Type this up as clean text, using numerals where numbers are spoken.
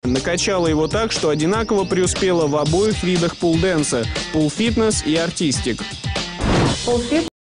Накачала его так, что одинаково преуспела в обоих видах пул-дэнса – пул-фитнес и артистик.